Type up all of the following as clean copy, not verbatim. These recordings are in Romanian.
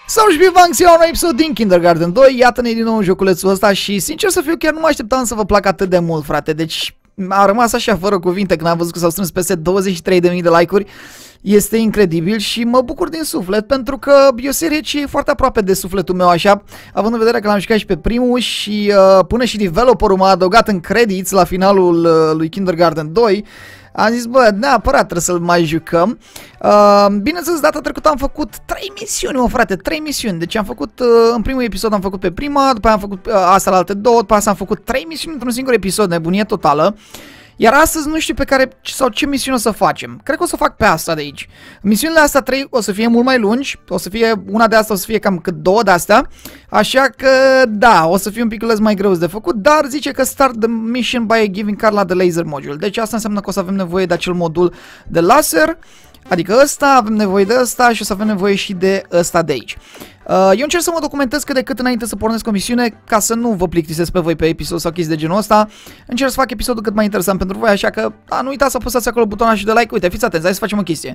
Salut și bine la un episod din Kindergarten 2, iată-ne din nou în joculețul ăsta și sincer să fiu chiar nu mă așteptam să vă placă atât de mult, frate, deci a rămas așa fără cuvinte când am văzut că s-au strâns peste 23.000 de like-uri. Este incredibil și mă bucur din suflet pentru că e o serie ce e foarte aproape de sufletul meu așa, având în vedere că l-am jucat și pe primul și până și developerul m-a adăugat în credits la finalul lui Kindergarten 2. Am zis, bă, neapărat trebuie să-l mai jucăm. Bineînțeles, data trecută am făcut 3 misiuni, mă, frate, 3 misiuni. Deci am făcut, în primul episod am făcut pe prima, după aia am făcut asta la alte două, după aia am făcut 3 misiuni într-un singur episod, nebunie totală. Iar astăzi nu știu pe care sau ce misiune o să facem. Cred că o să fac pe asta de aici. Misiunile astea 3 o să fie mult mai lungi. O să fie, una de astea o să fie cam cât 2 de astea. Așa că, da, o să fie un pic mai greu de făcut. Dar zice că start the mission by giving Carla the laser module. Deci asta înseamnă că o să avem nevoie de acel modul de laser. Adică ăsta, avem nevoie de ăsta și o să avem nevoie și de ăsta de aici. Eu încerc să mă documentez cât de cât înainte să pornesc o misiune, ca să nu vă plictisesc pe voi pe episod sau chestii de genul ăsta. Încerc să fac episodul cât mai interesant pentru voi, așa că nu uitați să apăsați acolo butonul și de like. Uite, fiți atenți, hai să facem o chestie.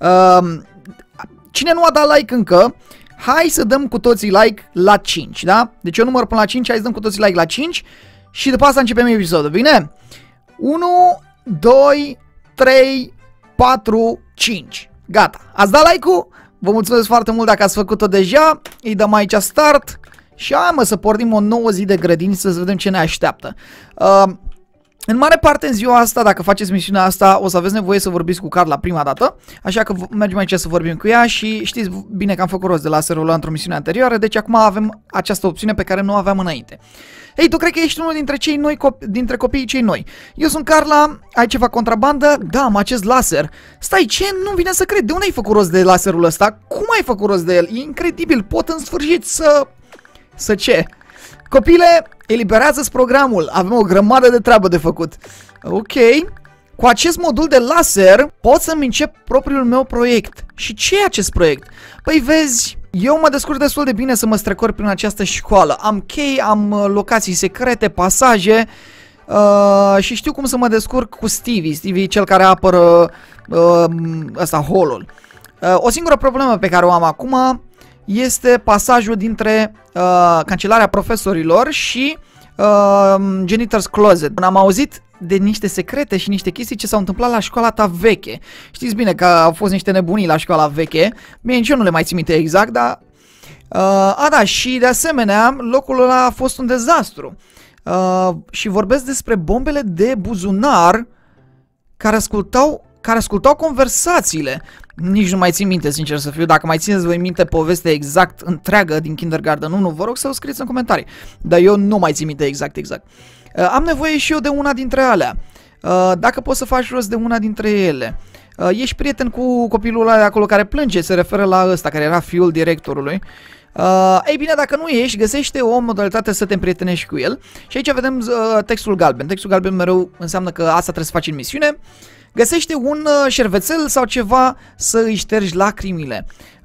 Cine nu a dat like încă, hai să dăm cu toții like la 5, da? Deci eu număr până la 5, hai să dăm cu toții like la 5 și după asta începem episodul, bine? 1, 2, 3, 4, 5. Gata, ați dat like-ul? Vă mulțumesc foarte mult dacă ați făcut-o deja. Îi dăm aici start și hai mă să pornim o nouă zi de grădiniță să vedem ce ne așteaptă. În mare parte în ziua asta, dacă faceți misiunea asta, o să aveți nevoie să vorbiți cu Carla prima dată. Așa că mergem aici să vorbim cu ea și știți bine că am făcut rost de laserul ăla într-o misiune anterioară. Deci acum avem această opțiune pe care nu o aveam înainte. Ei, tu cred că ești unul dintre cei noi, dintre copiii cei noi. Eu sunt Carla, ai ceva contrabandă? Da, am acest laser. Stai, ce? Nu vine să cred. De unde ai făcut rost de laserul ăsta? Cum ai făcut rost de el? E incredibil, pot în sfârșit să... Să ce? Copile, eliberează-ți programul. Avem o grămadă de treabă de făcut. Ok. Cu acest modul de laser pot să-mi încep propriul meu proiect. Și ce e acest proiect? Păi vezi... Eu mă descurc destul de bine să mă strecor prin această școală. Am chei, am locații secrete, pasaje și știu cum să mă descurc cu Stevie. Stevie e cel care apără hall-ul. O singură problemă pe care o am acum este pasajul dintre cancelarea profesorilor și Janitor's Closet. Am auzit de niște secrete și niște chestii ce s-au întâmplat la școala ta veche. Știți bine că au fost niște nebunii la școala veche. Bine, nici eu nu le mai țin minte exact, dar... da, și de asemenea, locul ăla a fost un dezastru. Și vorbesc despre bombele de buzunar care ascultau conversațiile. Nici nu mai țin minte, sincer să fiu. Dacă mai țineți voi minte povestea exact întreagă din Kindergarten 1, vă rog să o scrieți în comentarii. Dar eu nu mai țin minte exact. Am nevoie și eu de una dintre alea. Dacă poți să faci rost de una dintre ele. Ești prieten cu copilul ăla de acolo care plânge, se referă la ăsta, care era fiul directorului. Ei bine, dacă nu ești, găsește o modalitate să te împrietenești cu el. Și aici vedem textul galben. Textul galben mereu înseamnă că asta trebuie să faci în misiune. Găsește un șervețel sau ceva să îi ștergi lacrimile.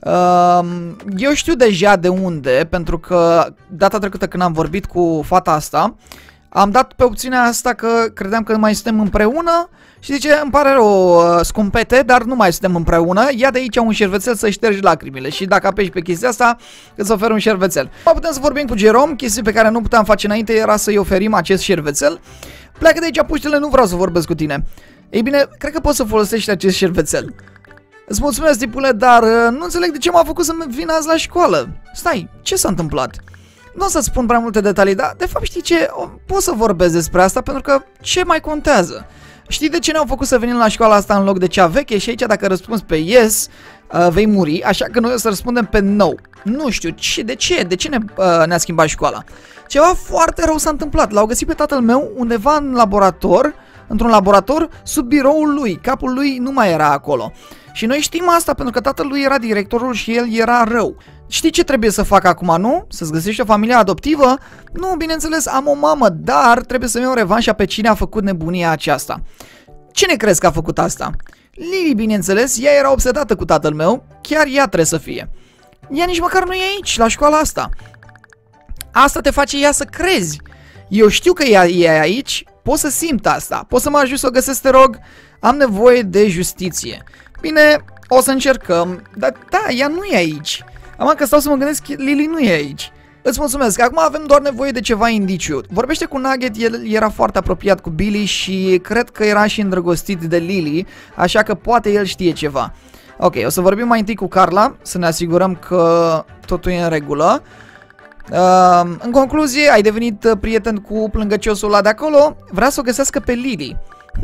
Eu știu deja de unde, pentru că data trecută când am vorbit cu fata asta, am dat pe opțiunea asta că credeam că mai suntem împreună și zice, îmi pare rău, scumpete, dar nu mai suntem împreună, ia de aici un șervețel să ștergi lacrimile și dacă apeși pe chestia asta, îți ofer un șervețel. Putem să vorbim cu Jerome, chestii pe care nu puteam face înainte era să-i oferim acest șervețel. Pleacă de aici, puștele, nu vreau să vorbesc cu tine. Ei bine, cred că poți să folosești acest șervețel. Îți mulțumesc, tipule, dar nu înțeleg de ce m-a făcut să vin azi la școală. Stai, ce s-a întâmplat? Nu o să-ți spun prea multe detalii, dar de fapt știi ce? Pot să vorbesc despre asta pentru că ce mai contează? Știi de ce ne-au făcut să venim la școala asta în loc de cea veche? Și aici dacă răspunzi pe yes, vei muri, așa că noi o să răspundem pe no. Nu știu, de ce? De ce ne-a schimbat școala? Ceva foarte rău s-a întâmplat. L-au găsit pe tatăl meu undeva în laborator, într-un laborator, sub biroul lui. Capul lui nu mai era acolo. Și noi știm asta pentru că tatăl lui era directorul și el era rău. Știi ce trebuie să fac acum, nu? Să-ți găsești o familie adoptivă? Nu, bineînțeles, am o mamă, dar trebuie să-mi iau revanșa pe cine a făcut nebunia aceasta. Cine crezi că a făcut asta? Lily, bineînțeles, ea era obsedată cu tatăl meu, chiar ea trebuie să fie. Ea nici măcar nu e aici, la școala asta. Asta te face ea să crezi. Eu știu că ea e aici, pot să simt asta, pot să mă ajut să o găsesc, te rog. Am nevoie de justiție. Bine, o să încercăm, dar da, ea nu e aici. Am că stau să mă gândesc, Lily nu e aici. Îți mulțumesc, acum avem doar nevoie de ceva indiciu. Vorbește cu Nugget, el era foarte apropiat cu Billy și cred că era și îndrăgostit de Lily, așa că poate el știe ceva. Ok, o să vorbim mai întâi cu Carla, să ne asigurăm că totul e în regulă. În concluzie, ai devenit prieten cu plângăciosul ăla de acolo, vrea să o găsească pe Lily.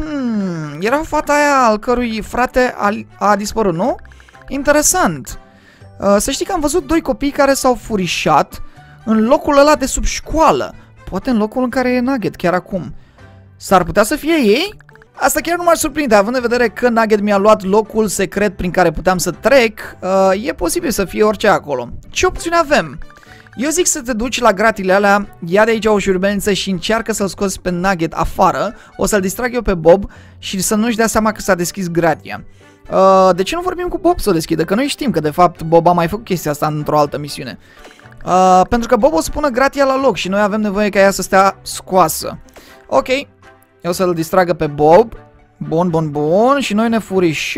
Era fata aia al cărui frate a dispărut, nu? Interesant. Să știi că am văzut doi copii care s-au furișat în locul ăla de sub școală. Poate în locul în care e Nugget chiar acum. S-ar putea să fie ei? Asta chiar nu m-ar surprinde, având în vedere că Nugget mi-a luat locul secret prin care puteam să trec. E posibil să fie orice acolo. Ce opțiune avem? Eu zic să te duci la gratile alea, ia de aici o șurubelniță și încearcă să-l scoți pe Nugget afară. O să-l distrag eu pe Bob și să nu-și dea seama că s-a deschis gratia. De ce nu vorbim cu Bob să o deschidă? Că noi știm că de fapt Bob a mai făcut chestia asta într-o altă misiune. Pentru că Bob o să pună gratia la loc și noi avem nevoie ca ea să stea scoasă. Ok, eu să-l distragă pe Bob. Bun. Și noi ne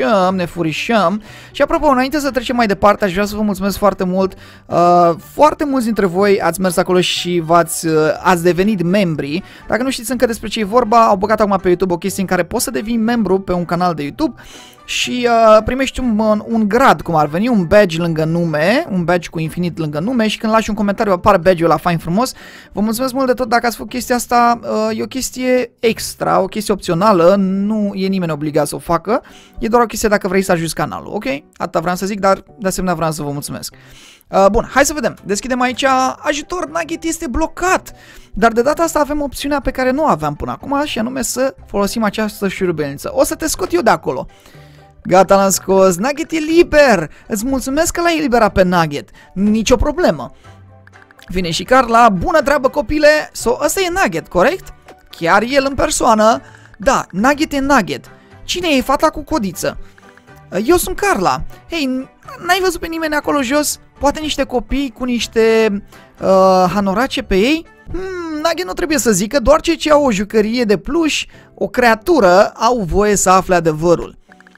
furișăm. Și apropo, înainte să trecem mai departe, aș vrea să vă mulțumesc foarte mult. Foarte mulți dintre voi ați mers acolo și ați devenit membri. Dacă nu știți încă despre ce e vorba, au băgat acum pe YouTube o chestie în care poți să devii membru pe un canal de YouTube și primești un grad, cum ar veni, un badge lângă nume, un badge cu infinit lângă nume și când lași un comentariu apare badge-ul ăla fain frumos. Vă mulțumesc mult de tot dacă ați făcut chestia asta, e o chestie extra, o chestie opțională, nu e nimeni obligat să o facă, e doar o chestie dacă vrei să ajuți canalul, ok? Atâta vreau să zic, dar de asemenea vreau să vă mulțumesc. Bun, hai să vedem, deschidem aici, ajutor, Nugget este blocat, dar de data asta avem opțiunea pe care nu aveam până acum și anume să folosim această șurubelniță. O să te scot eu de acolo. Gata, l-am scos. Nugget e liber. Îți mulțumesc că l-ai eliberat pe Nugget. Nicio problemă. Vine și Carla. Bună treabă, copile. Ăsta e Nugget, corect? Chiar el în persoană. Da, Nugget e Nugget. Cine e fata cu codiță? Eu sunt Carla. Hei, n-ai văzut pe nimeni acolo jos? Poate niște copii cu niște hanorace pe ei? Nugget nu trebuie să zică, doar cei ce au o jucărie de pluș, o creatură, au voie să afle adevărul.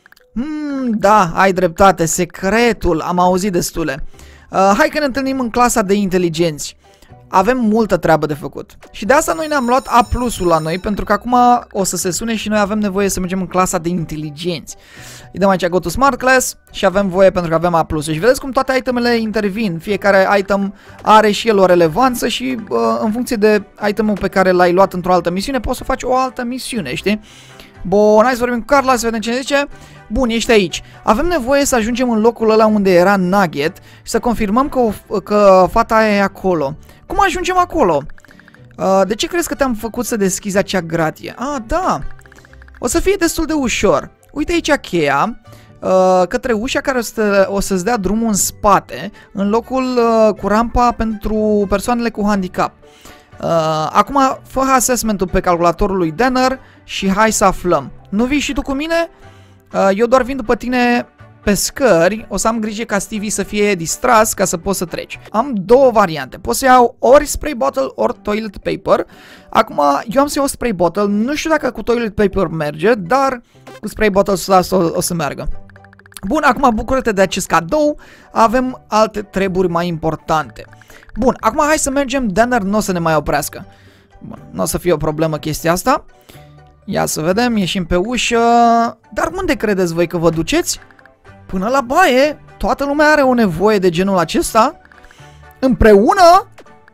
Da, ai dreptate, secretul, am auzit destule. Hai că ne întâlnim în clasa de inteligenți. Avem multă treabă de făcut. Și de asta noi ne-am luat A+-ul la noi, pentru că acum o să se sune și noi avem nevoie să mergem în clasa de inteligenți. Îi dăm aici Go to Smart Class și avem voie pentru că avem A+. Și vedeți cum toate itemele intervin. Fiecare item are și el o relevanță și în funcție de itemul pe care l-ai luat într-o altă misiune, poți să faci o altă misiune, știi? Bun, hai să vorbim cu Carla, să vedem ce ne zice. Bun, ești aici. Avem nevoie să ajungem în locul ăla unde era Nugget și să confirmăm că fata aia e acolo. Cum ajungem acolo? De ce crezi că te-am făcut să deschizi acea gratie? Da. O să fie destul de ușor. Uite aici cheia către ușa care o să-ți dea drumul în spate, în locul cu rampa pentru persoanele cu handicap. Acum fă assessment-ul pe calculatorul lui Danner și hai să aflăm. Nu vii și tu cu mine? Eu doar vin după tine pe scări, o să am grijă ca Stevie să fie distras ca să poți să treci. Am două variante, pot să iau ori spray bottle, ori toilet paper. Acum eu am să iau spray bottle, nu știu dacă cu toilet paper merge, dar cu spray bottle o să meargă. Bun, acum bucură-te de acest cadou, avem alte treburi mai importante. Bun, acum hai să mergem, Danner nu o să ne mai oprească. Bun, nu o să fie o problemă chestia asta. Ia să vedem, ieșim pe ușă. Dar unde credeți voi că vă duceți? Până la baie. Toată lumea are o nevoie de genul acesta? Împreună?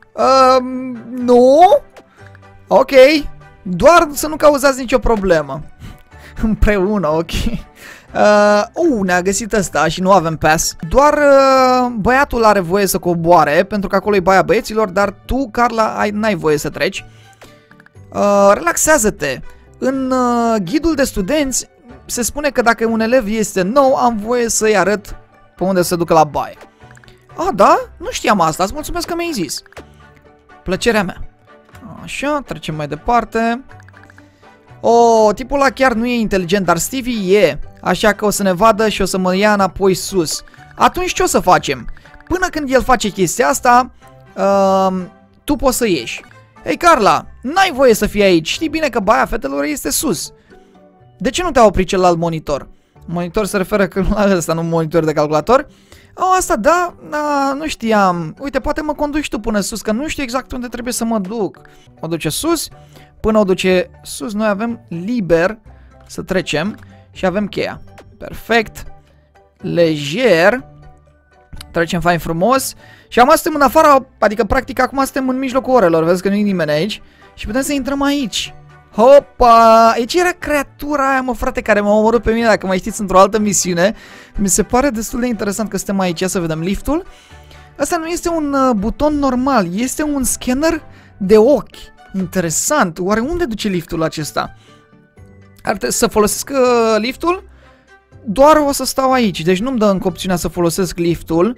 Nu? Ok. Doar să nu cauzați nicio problemă. Împreună, ok. Ne-a găsit ăsta și nu avem pass. Doar băiatul are voie să coboare, pentru că acolo e baia băieților, dar tu, Carla, n-ai voie să treci. Relaxează-te. În ghidul de studenți se spune că dacă un elev este nou, am voie să-i arăt pe unde se ducă la baie. Da? Nu știam asta, îți mulțumesc că mi-ai zis. Plăcerea mea. Așa, trecem mai departe. Tipul ăla chiar nu e inteligent, dar Stevie e. Așa că o să ne vadă și o să mă ia înapoi sus. Atunci ce o să facem? Până când el face chestia asta, tu poți să ieși. Hei, Carla, n-ai voie să fii aici. Știi bine că baia fetelor este sus. De ce nu te-a oprit celălalt monitor? Monitor se referă la ăsta, nu monitor de calculator. Oh, asta da, nu știam. Uite, poate mă conduci tu până sus, că nu știu exact unde trebuie să mă duc. O duce sus, până o duce sus, noi avem liber să trecem și avem cheia. Perfect. Lejer. Trecem fain frumos. Și acum suntem în afara, adică practic acum suntem în mijlocul orelor, vezi că nu e nimeni aici. Și putem să intrăm aici. Hopa! Aici era creatura aia, mă, frate, care m-a omorât pe mine, dacă mai știți, într-o altă misiune. Mi se pare destul de interesant că suntem aici. Ia să vedem liftul. Asta nu este un buton normal, este un scanner de ochi. Interesant. Oare unde duce liftul acesta? Ar trebui să folosesc liftul? Doar o să stau aici, deci nu-mi dă încă opțiunea să folosesc liftul.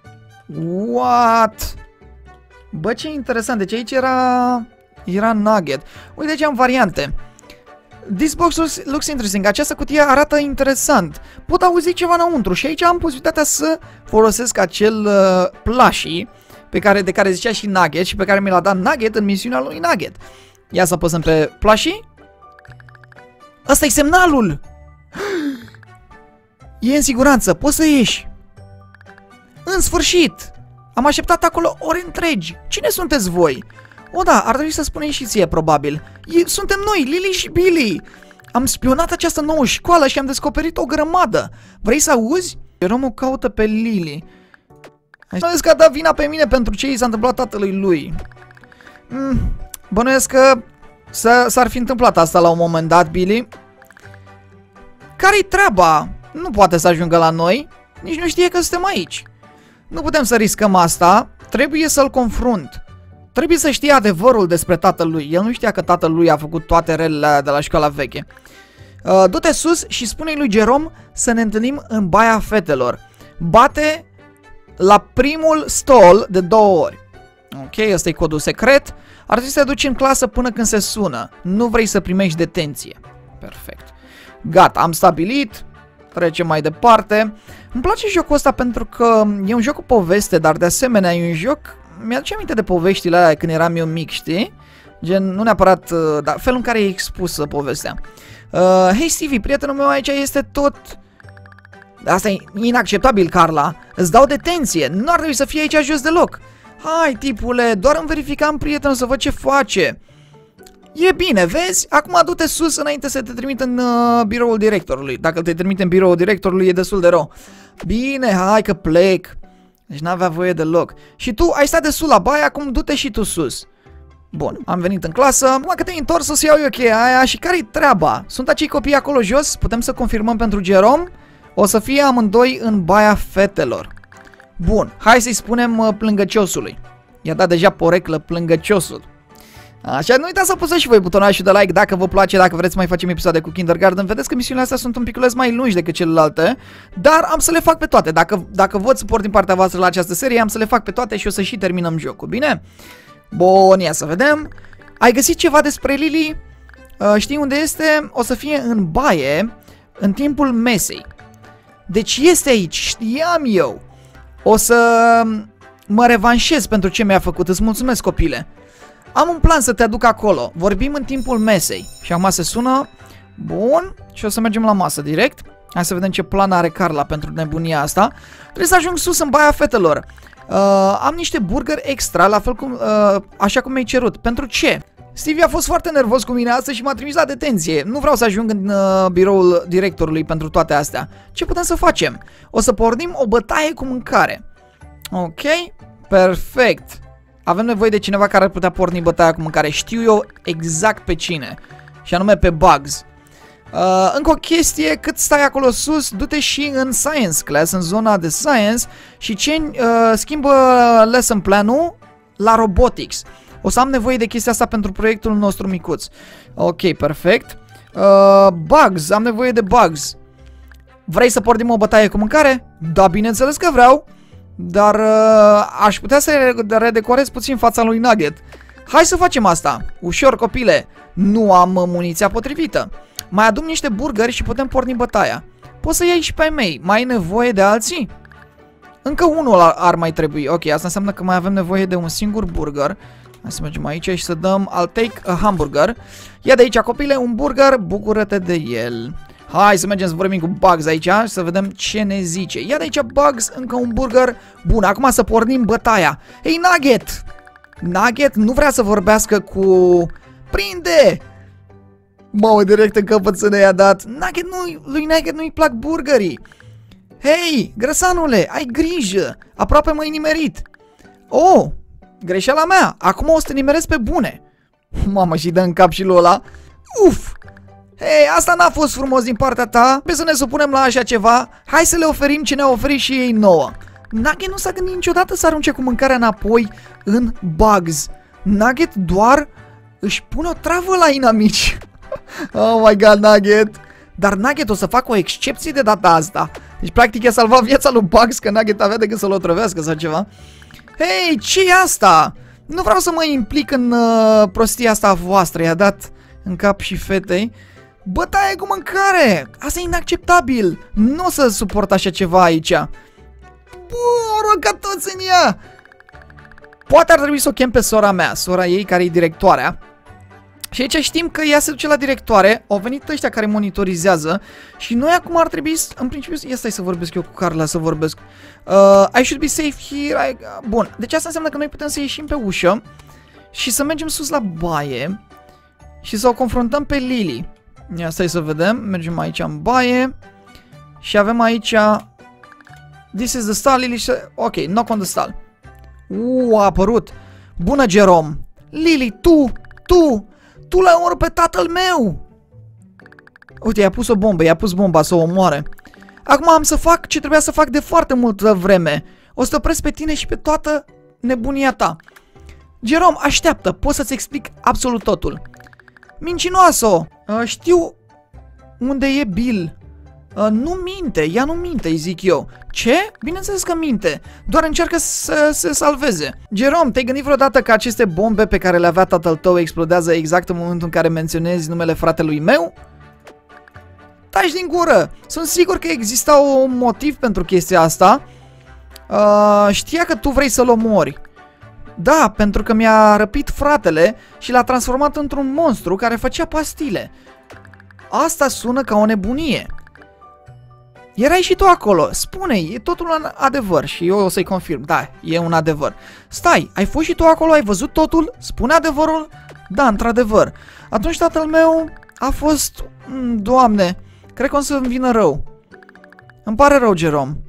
What? Bă, ce interesant, deci aici era nugget. Uite, aici am variante. This box looks interesting. Această cutie arată interesant. Pot auzi ceva înăuntru și aici am posibilitatea să folosesc acel plushie de care zicea și Nugget și pe care mi l-a dat Nugget în misiunea lui Nugget. Ia să apăsăm pe plushie. Ăsta e semnalul. E în siguranță, poți să ieși. În sfârșit! Am așteptat acolo ore întregi. Cine sunteți voi? O, da, ar trebui să spunem și ție, probabil. Suntem noi, Lily și Billy. Am spionat această nouă școală și am descoperit o grămadă. Vrei să auzi? Jerome caută pe Lily. Bănuiesc că a dat vina pe mine pentru ce i s-a întâmplat tatălui lui. Bănuiesc că s-ar fi întâmplat asta la un moment dat, Billy. Care-i treaba? Nu poate să ajungă la noi. Nici nu știe că suntem aici. Nu putem să riscăm asta. Trebuie să-l confrunt. Trebuie să știe adevărul despre tatălui. El nu știa că tatălui a făcut toate relele de la școala veche. Du-te sus și spune lui Jerome să ne întâlnim în baia fetelor. Bate la primul stall de 2 ori. Ok, ăsta e codul secret. Ar trebui să te duci în clasă până când se sună. Nu vrei să primești detenție. Perfect. Gata, am stabilit. Trecem mai departe. Îmi place jocul ăsta pentru că e un joc cu poveste, dar de asemenea e un joc... Mi-aduce aminte de poveștile alea când eram eu mic, știi? Gen, nu neapărat, dar felul în care e expusă povestea. Hei Stevie, prietenul meu aici este tot... Asta e inacceptabil, Carla. Îți dau detenție. Nu ar trebui să fie aici jos deloc. Hai, tipule, doar îmi verificam prietenul să văd ce face. E bine, vezi? Acum du-te sus înainte să te trimit în biroul directorului. Dacă te trimite în biroul directorului e destul de rău. Bine, hai că plec. Deci n-avea voie deloc. Și tu ai stat de sus la baie, acum du-te și tu sus. Bun, am venit în clasă. Acum că te-ai întors, o să iau eu cheia aia. Și care-i treaba? Sunt acei copii acolo jos? Putem să confirmăm pentru Jerome? O să fie amândoi în baia fetelor. Bun, hai să-i spunem plângăciosului. I-a dat deja poreclă plângăciosul. Așa, nu uitați să apăsați și voi butonul de like dacă vă place, dacă vreți să mai facem episoade cu Kindergarten. Vedeți că misiunile astea sunt un piculeț mai lungi decât celelalte, dar am să le fac pe toate. Dacă văd suport din partea voastră la această serie, am să le fac pe toate și o să și terminăm jocul, bine? Bun, ia să vedem. Ai găsit ceva despre Lily? Știi unde este? O să fie în baie în timpul mesei. Deci este aici, știam eu. O să mă revanșez pentru ce mi-a făcut, îți mulțumesc, copile. Am un plan să te aduc acolo. Vorbim în timpul mesei. Și acum se sună. Bun. Și o să mergem la masă direct. Hai să vedem ce plan are Carla pentru nebunia asta. Trebuie să ajung sus în baia fetelor. Am niște burgeri extra, la fel cum, așa cum mi-ai cerut. Pentru ce? Stevie a fost foarte nervos cu mine astăzi și m-a trimis la detenție. Nu vreau să ajung în biroul directorului pentru toate astea. Ce putem să facem? O să pornim o bătaie cu mâncare. Ok. Perfect. Avem nevoie de cineva care ar putea porni bătaia cu mâncare. Știu eu exact pe cine. Și anume pe Bugs. Încă o chestie, cât stai acolo sus, du-te și în Science Class, în zona de Science și schimbă lesson plan-ul la Robotics. O să am nevoie de chestia asta pentru proiectul nostru micuț. Ok, perfect. Bugs, am nevoie de Bugs. Vrei să pornim o bătaie cu mâncare? Da, bineînțeles că vreau. Dar aș putea să redecorez puțin fața lui Nugget. Hai să facem asta. Ușor, copile. Nu am muniția potrivită. Mai adun niște burgeri și putem porni bătaia. Poți să iei și pe ai mei. Mai ai nevoie de alții? Încă unul ar mai trebui. Ok, asta înseamnă că mai avem nevoie de un singur burger. Hai să mergem aici și să dăm I'll take a hamburger. Ia de aici, copile, un burger. Bucură-te de el. Hai să mergem să vorbim cu Bugs aici și să vedem ce ne zice. Ia de aici Bugs, încă un burger. Bun, acum să pornim bătaia. Hei, Nugget! Nugget nu vrea să vorbească cu... Prinde! Mamă, direct în căpățână i-a dat. Lui Nugget nu-i plac burgerii. Hei, grăsanule, ai grijă. Aproape m-ai nimerit. Oh, greșeala mea. Acum o să te nimeresc pe bune. Mamă, și dă în cap și lui ăla. Uf! Hei, asta n-a fost frumos din partea ta. Trebuie să ne supunem la așa ceva. Hai să le oferim ce ne-a oferit și ei nouă. Nugget nu s-a gândit niciodată să arunce cu mâncarea înapoi în Bugs. Nugget doar își pune o travă la inamici. Oh my god, Nugget. Dar Nugget o să facă o excepție de data asta. Deci practic i-a salvat viața lui Bugs, că Nugget avea decât să-l otrăvească sau ceva. Hei, ce e asta? Nu vreau să mă implic în prostia asta a voastră. I-a dat în cap și fetei. Bătaie cu mâncare! Asta e inacceptabil! Nu o să suport așa ceva aici. Bun, rog ca toți în ea! Poate ar trebui să o chem pe sora mea, sora ei care e directoarea. Și aici știm că ea se duce la directoare. Au venit ăștia care monitorizează. Și noi acum ar trebui, în principiu, ia stai să vorbesc eu cu Carla, să vorbesc. I should be safe here. Bun, deci asta înseamnă că noi putem să ieșim pe ușă și să mergem sus la baie și să o confruntăm pe Lily. Ia stai să vedem, mergem aici în baie și avem aici This is the stall, Lily. Ok, knock on the stall. A apărut. Bună, Jerome. Lily, tu l-ai omorât pe tatăl meu. Uite, i-a pus o bombă, i-a pus bomba să o omoare. Acum am să fac ce trebuia să fac de foarte multă vreme. O să te opresc pe tine și pe toată nebunia ta. Jerome, așteaptă, pot să-ți explic absolut totul. Mincinoasă! Știu unde e Bill. Nu minte, ea nu minte, îi zic eu. Ce? Bineînțeles că minte. Doar încearcă să se salveze. Jerome, te-ai gândit vreodată că aceste bombe pe care le avea tatăl tău explodează exact în momentul în care menționezi numele fratelui meu? Taci din gură! Sunt sigur că exista un motiv pentru chestia asta. Știa că tu vrei să-l omori. Da, pentru că mi-a răpit fratele și l-a transformat într-un monstru care făcea pastile. Asta sună ca o nebunie. Erai și tu acolo, spune-i, e totul un adevăr și eu o să-i confirm, da, e un adevăr. Stai, ai fost și tu acolo, ai văzut totul, spune adevărul? Da, într-adevăr. Atunci tatăl meu a fost, Doamne, cred că o să-mi vină rău. Îmi pare rău, Jerome.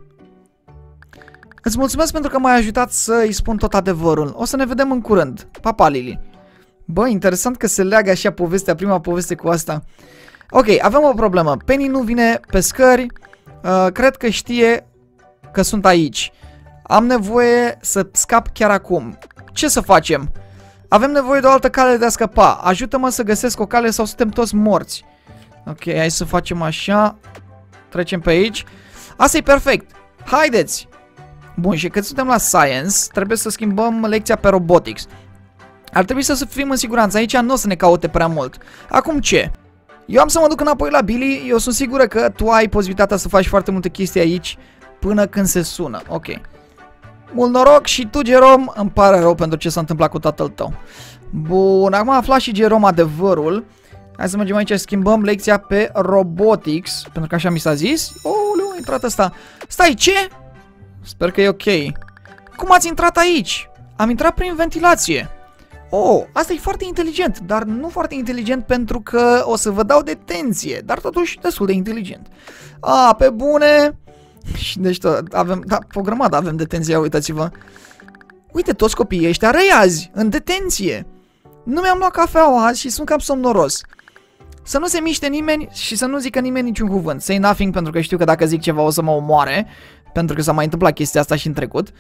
Îți mulțumesc pentru că m-ai ajutat să-i spun tot adevărul. O să ne vedem în curând. Pa, pa, Lily. Bă, interesant că se leagă așa povestea, prima poveste cu asta. Ok, avem o problemă. Penny nu vine pe scări. Cred că știe că sunt aici. Am nevoie să scap chiar acum. Ce să facem? Avem nevoie de o altă cale de a scăpa. Ajută-mă să găsesc o cale sau suntem toți morți. Ok, hai să facem așa. Trecem pe aici. Asta e perfect. Haideți! Bun, și când suntem la Science, trebuie să schimbăm lecția pe Robotics. Ar trebui să fim în siguranță. Aici nu o să ne caute prea mult. Acum ce? Eu am să mă duc înapoi la Billy. Eu sunt sigură că tu ai posibilitatea să faci foarte multe chestii aici până când se sună. Ok. Mult noroc și tu, Jerome. Îmi pare rău pentru ce s-a întâmplat cu tatăl tău. Bun, acum a aflat și Jerome adevărul. Hai să mergem aici, schimbăm lecția pe Robotics, pentru că așa mi s-a zis. Oh, a intrat ăsta. Stai, ce? Sper că e ok. Cum ați intrat aici? Am intrat prin ventilație. Oh, asta e foarte inteligent, dar nu foarte inteligent pentru că o să vă dau detenție, dar totuși destul de inteligent. Pe bune. Și deci avem, da, pe o grămadă avem detenție, uitați-vă. Uite, toți copiii ăștia răi azi, în detenție. Nu mi-am luat cafeaua azi și sunt cam somnoros. Să nu se miște nimeni și să nu zică nimeni niciun cuvânt. Say nothing, pentru că știu că dacă zic ceva o să mă omoare, pentru că s-a mai întâmplat chestia asta și în trecut.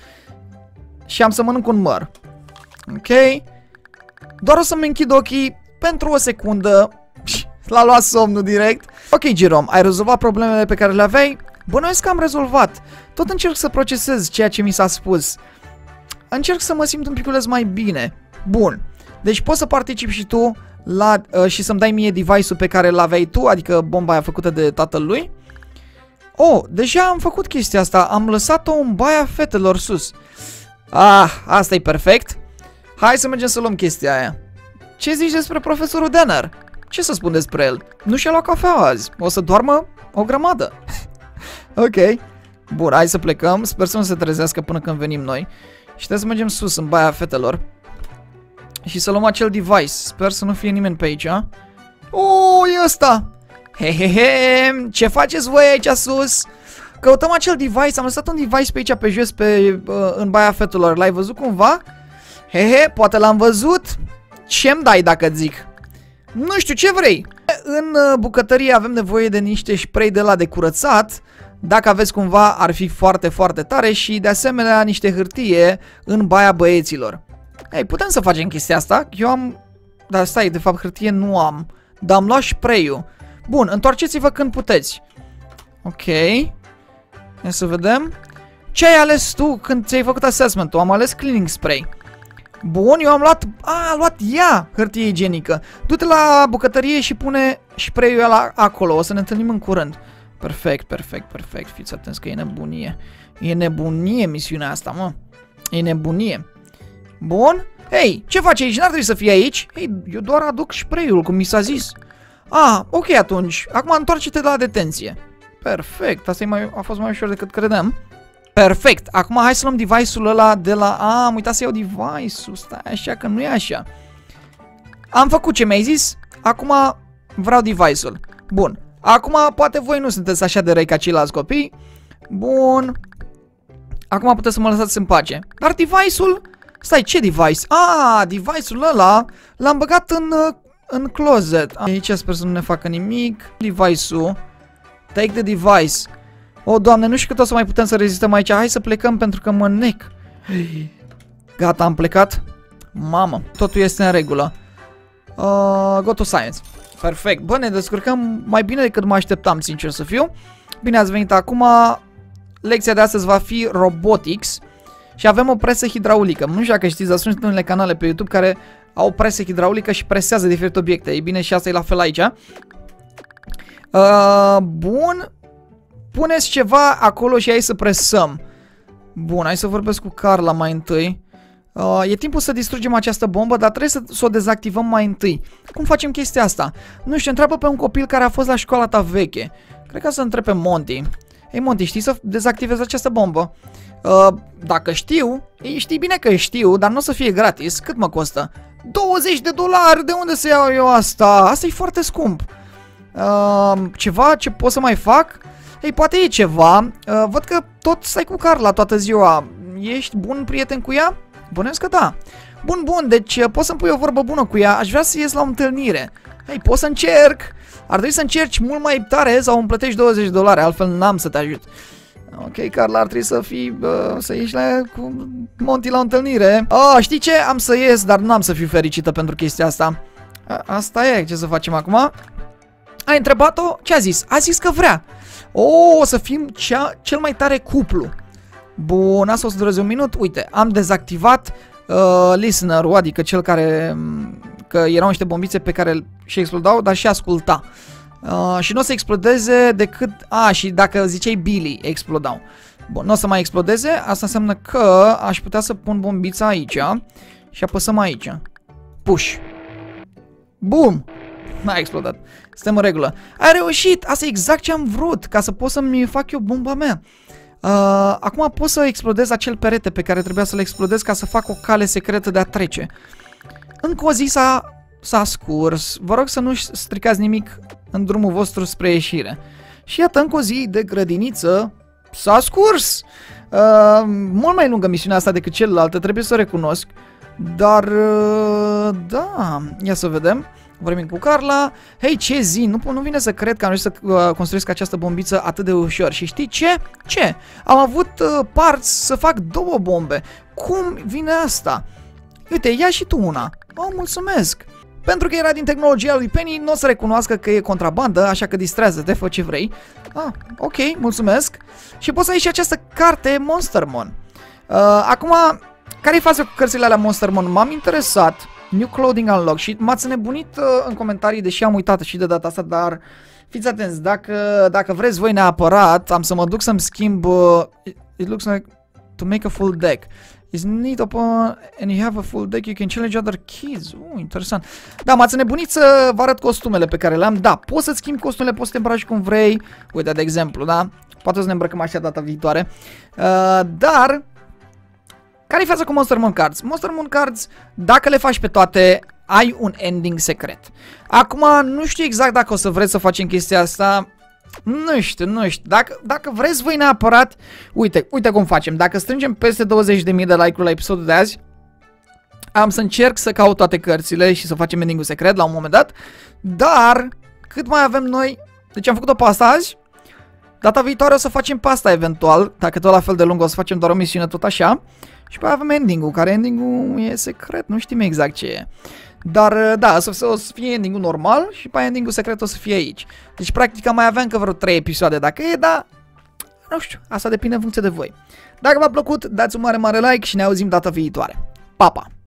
Și am să mănânc un măr. Ok. Doar o să-mi închid ochii pentru o secundă. L-a luat somnul direct. Ok, Jerome, ai rezolvat problemele pe care le aveai? Bănuiesc că am rezolvat. Tot încerc să procesez ceea ce mi s-a spus. Încerc să mă simt un piculeț mai bine. Bun. Deci poți să participi și tu la, și să-mi dai mie device-ul pe care l-aveai tu, adică bomba aia făcută de tatăl lui. Oh, deja am făcut chestia asta. Am lăsat-o în baia fetelor sus. Asta e perfect. Hai să mergem să luăm chestia aia. Ce zici despre profesorul Danner? Ce să spun despre el? Nu și-a luat cafea azi. O să doarmă o grămadă. Ok. Bun, hai să plecăm. Sper să nu se trezească până când venim noi. Și trebuie să mergem sus, în Baia Fetelor. Și să luăm acel device. Sper să nu fie nimeni pe aici. E ăsta! Hehehe! Ce faceți voi aici sus? Căutăm acel device. Am lăsat un device pe aici, pe jos, în Baia Fetelor. L-ai văzut cumva? Hehe, poate l-am văzut. Ce-mi dai dacă zic? Nu știu, ce vrei? În bucătărie avem nevoie de niște spray de la de curățat. Dacă aveți cumva, ar fi foarte, foarte tare. Și de asemenea niște hârtie în baia băieților. Ei, putem să facem chestia asta. Eu am... Dar stai, de fapt hârtie nu am. Dar am luat spray-ul. Bun, întoarceți-vă când puteți. Ok. Hai să vedem. Ce ai ales tu când ți-ai făcut assessment-ul? Am ales cleaning spray. Bun, eu am luat... a luat ea hârtie igienică. Du-te la bucătărie și pune spray-ul ăla acolo. O să ne întâlnim în curând. Perfect, perfect, perfect. Fiți atenți că e nebunie. E nebunie misiunea asta, mă. E nebunie. Bun. Hei, ce faci aici? N-ar trebui să fii aici. Hei, eu doar aduc spray-ul, cum mi s-a zis. Ok atunci. Acum întoarce-te la detenție. Perfect. Asta a fost mai ușor decât credeam. Perfect. Acum hai să luăm device-ul ăla de la... am uitat să iau device-ul. Stai așa că nu e așa. Am făcut ce mi-ai zis. Acum vreau device-ul. Bun. Acum poate voi nu sunteți așa de răi ca ceilalți copii. Bun. Acum puteți să mă lăsați în pace. Dar device-ul... Stai, ce device? Device-ul ăla l-am băgat în closet. Aici sper să nu ne facă nimic. Device-ul. Take the device. Doamne, nu știu cât o să mai putem să rezistăm aici. Hai să plecăm pentru că mă nec. Gata, am plecat. Mamă, totul este în regulă. Go to science. Perfect. Bă, ne descurcăm mai bine decât mă așteptam, sincer să fiu. Bine ați venit acum. Lecția de astăzi va fi robotics. Și avem o presă hidraulică. Nu știu dacă știți, dar sunt unele canale pe YouTube care au presă hidraulică și presează diferite obiecte. Ei bine, și asta e la fel aici. Bun. Puneți ceva acolo și hai să presăm. Bun, hai să vorbesc cu Carla mai întâi. E timpul să distrugem această bombă, dar trebuie să o dezactivăm mai întâi. Cum facem chestia asta? Nu știu, întreabă pe un copil care a fost la școala ta veche. Cred că să întreb pe Monty. Ei, Monty, știi să dezactivezi această bombă? Dacă știu, știi bine că știu, dar nu o să fie gratis. Cât mă costă? $20! De unde să iau eu asta? Asta e foarte scump. Ceva ce pot să mai fac? Ei, poate e ceva. Văd că tot stai cu Carla toată ziua. Ești bun prieten cu ea? Bănuiesc că da. Bun, bun, deci poți să-mi pui o vorbă bună cu ea. Aș vrea să ies la o întâlnire. Ei, pot să încerc. Ar trebui să încerci mult mai tare sau îmi plătești $20, altfel n-am să te ajut. Ok, Carla, ar trebui să fii, să ieși cu Monty la o întâlnire. Știi ce? Am să ies, dar n-am să fiu fericită pentru chestia asta. Asta e, ce să facem acum? Ai întrebat-o? Ce a zis? A zis că vrea. O să fim cel mai tare cuplu. Bun, asta o să dureze un minut. Uite, am dezactivat listener-ul, adică cel care... Că erau niște bombițe pe care și explodau, dar și asculta. Și nu o să explodeze decât... și dacă ziceai Billy, explodau. Bun, nu o să mai explodeze. Asta înseamnă că aș putea să pun bombița aici. Și apăsăm aici. Push. Bum! N-a explodat. Suntem în regulă. Ai reușit! Asta e exact ce am vrut, ca să pot să-mi fac eu bomba mea. Acum pot să explodez acel perete pe care trebuia să-l explodez ca să fac o cale secretă de a trece. Încă o zi s-a scurs. Vă rog să nu stricați nimic în drumul vostru spre ieșire. Și iată, încă o zi de grădiniță s-a scurs. Mult mai lungă misiunea asta decât celelalte, trebuie să o recunosc. Dar, da, ia să vedem. Vorbim cu Carla. Hei, ce zi? Nu vine să cred că am reușit să construiesc această bombiță atât de ușor. Și știi ce? Ce? Am avut parți să fac 2 bombe. Cum vine asta? Uite, ia și tu una. Mulțumesc. Pentru că era din tehnologia lui Penny, nu o să recunoască că e contrabandă, așa că distrează-te, fă ce vrei. Ok, mulțumesc. Și poți să ai și această carte Monstermon. Acum, care-i faza cu cărțile alea Monstermon? M-am interesat. New Clothing Unlock și m-ați nebunit în comentarii, deși am uitat și de data asta, dar fiți atenți, dacă vreți voi neapărat, am să mă duc să-mi schimb, it looks like to make a full deck. is neat upon and you have a full deck, you can challenge other kids. Interesant. Da, m-ați înnebunit să vă arăt costumele pe care le-am. Da, poți să-ți schimbi costumele, poți să te îmbraci cum vrei. Uite, de exemplu, da? Poate o să ne îmbrăcăm așa data viitoare. Dar care-i faza cu Monster Moon Cards? Monster Moon Cards, dacă le faci pe toate, ai un ending secret. Acum, nu știu exact dacă o să vreți să facem chestia asta. Nu știu. Dacă vreți voi neapărat, uite cum facem. Dacă strângem peste 20.000 de like-uri la episodul de azi, am să încerc să caut toate cărțile și să facem ending-ul secret la un moment dat. Dar, cât mai avem noi, deci am făcut-o pe asta azi. Data viitoare o să facem pe asta eventual, dacă tot la fel de lung o să facem doar o misiune tot așa. Și pe aia avem ending-ul, care ending-ul e secret, nu știm exact ce e. Dar da, o să fie ending-ul normal și pe ending-ul secret o să fie aici. Deci practic mai avem încă vreo 3 episoade dacă e, dar nu știu, asta depinde în funcție de voi. Dacă v-a plăcut, dați un mare like și ne auzim data viitoare. Pa, pa!